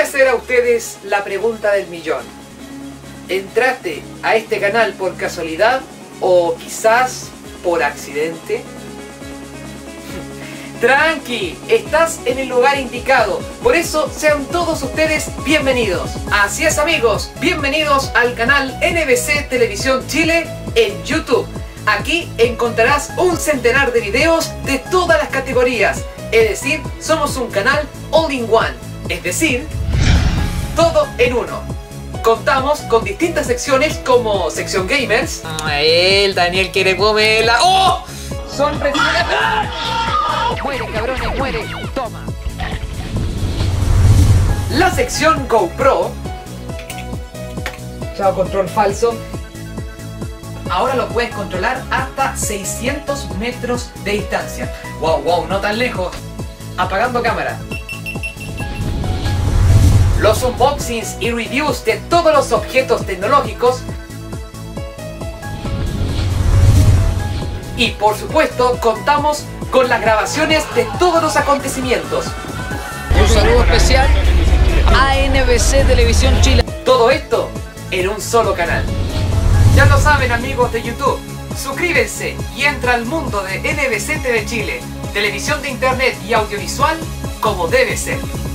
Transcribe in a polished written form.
hacer a ustedes la pregunta del millón. ¿Entraste a este canal por casualidad o quizás por accidente? Tranqui, estás en el lugar indicado. Por eso sean todos ustedes bienvenidos. Así es, amigos, bienvenidos al canal NBC Televisión Chile en YouTube. Aquí encontrarás un centenar de videos de todas las categorías. Es decir, somos un canal all in one. Es decir, todo en uno. Contamos con distintas secciones como sección gamers. El Daniel quiere comerla. ¡Oh! Sorpresa. Muere, cabrones, muere. Toma. La sección GoPro. Chao, control falso. Ahora lo puedes controlar hasta 600 metros de distancia. Wow, wow, no tan lejos. Apagando cámara. Los unboxings y reviews de todos los objetos tecnológicos. Y por supuesto, contamos con las grabaciones de todos los acontecimientos. Un saludo especial a NBC Televisión Chile. Todo esto en un solo canal. Ya lo saben, amigos de YouTube, suscríbanse y entra al mundo de NBC TV Chile, televisión de internet y audiovisual como debe ser.